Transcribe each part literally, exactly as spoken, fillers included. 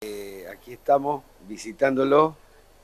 Eh, aquí estamos visitándolo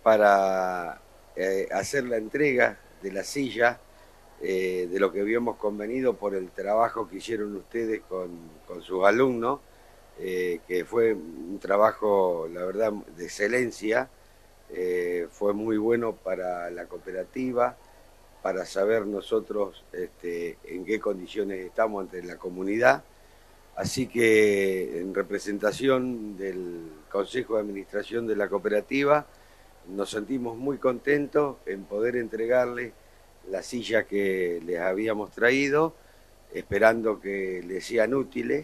para eh, hacer la entrega de la silla, eh, de lo que habíamos convenido por el trabajo que hicieron ustedes con, con sus alumnos, eh, que fue un trabajo, la verdad, de excelencia. Eh, fue muy bueno para la cooperativa, para saber nosotros este, en qué condiciones estamos ante la comunidad. Así que en representación del Consejo de Administración de la cooperativa, nos sentimos muy contentos en poder entregarles la silla que les habíamos traído, esperando que les sean útiles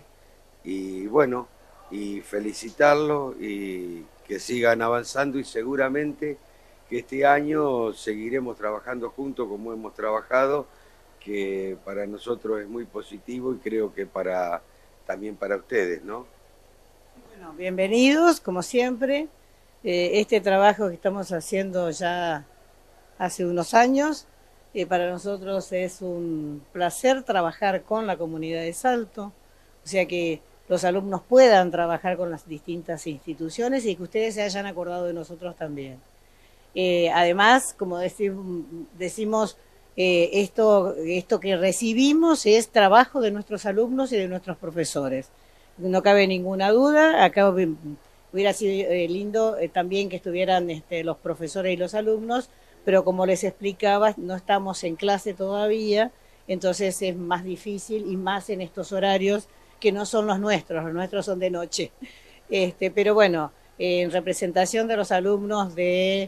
y bueno, y felicitarlos y que sigan avanzando, y seguramente que este año seguiremos trabajando juntos como hemos trabajado, que para nosotros es muy positivo y creo que para también para ustedes, ¿no? Bueno, bienvenidos, como siempre. Eh, este trabajo que estamos haciendo ya hace unos años, eh, para nosotros es un placer trabajar con la comunidad de Salto, o sea que los alumnos puedan trabajar con las distintas instituciones y que ustedes se hayan acordado de nosotros también. Eh, además, como decimos, decimos eh, esto, esto que recibimos es trabajo de nuestros alumnos y de nuestros profesores. No cabe ninguna duda. Acá hubiera sido eh, lindo eh, también que estuvieran este, los profesores y los alumnos, pero como les explicaba, no estamos en clase todavía, entonces es más difícil y más en estos horarios que no son los nuestros, los nuestros son de noche. Este, pero bueno, eh, en representación de los alumnos de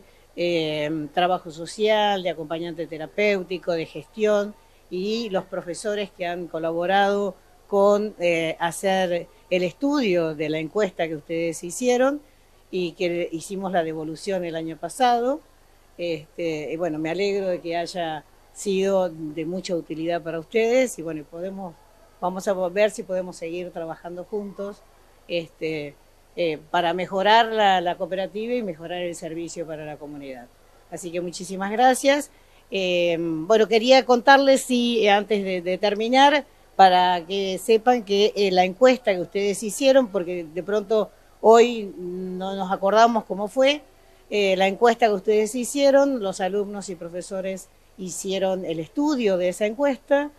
eh, trabajo social, de acompañante terapéutico, de gestión y los profesores que han colaborado con eh, hacer el estudio de la encuesta que ustedes hicieron y que hicimos la devolución el año pasado. Este, y bueno, me alegro de que haya sido de mucha utilidad para ustedes y bueno, podemos, vamos a ver si podemos seguir trabajando juntos este, eh, para mejorar la, la cooperativa y mejorar el servicio para la comunidad. Así que muchísimas gracias. Eh, bueno, quería contarles, si eh, antes de, de terminar, para que sepan que eh, la encuesta que ustedes hicieron, porque de pronto hoy no nos acordamos cómo fue, eh, la encuesta que ustedes hicieron, los alumnos y profesores hicieron el estudio de esa encuesta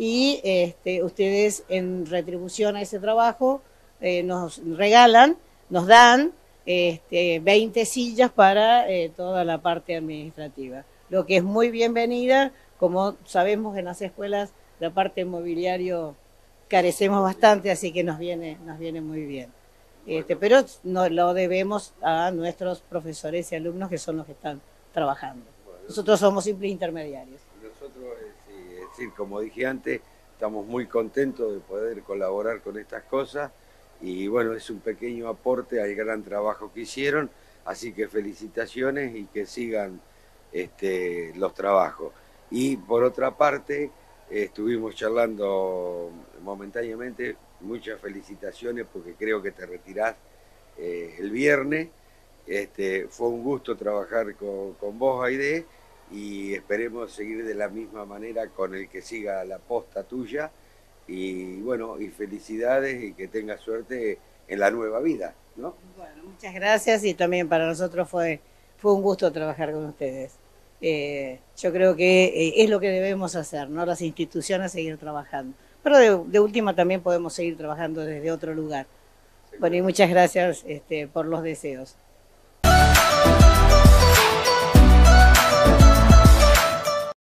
y este, ustedes en retribución a ese trabajo eh, nos regalan, nos dan este, veinte sillas para eh, toda la parte administrativa, lo que es muy bienvenida. Como sabemos, en las escuelas la parte mobiliario carecemos bastante, así que nos viene, nos viene muy bien. Este, pero no, lo debemos a nuestros profesores y alumnos que son los que están trabajando. Nosotros somos simples intermediarios. Nosotros, eh, sí, es decir, como dije antes, estamos muy contentos de poder colaborar con estas cosas y bueno, es un pequeño aporte al gran trabajo que hicieron, así que felicitaciones y que sigan este, los trabajos. Y por otra parte, eh, estuvimos charlando momentáneamente, muchas felicitaciones porque creo que te retirás eh, el viernes. Este, fue un gusto trabajar con, con vos, Aide, y esperemos seguir de la misma manera con el que siga la posta tuya. Y bueno, y felicidades y que tengas suerte en la nueva vida, ¿no? Bueno, muchas gracias y también para nosotros fue, fue un gusto trabajar con ustedes. Eh, yo creo que eh, es lo que debemos hacer, ¿no? Las instituciones seguir trabajando. Pero de, de última también podemos seguir trabajando desde otro lugar. Bueno, y muchas gracias este, por los deseos.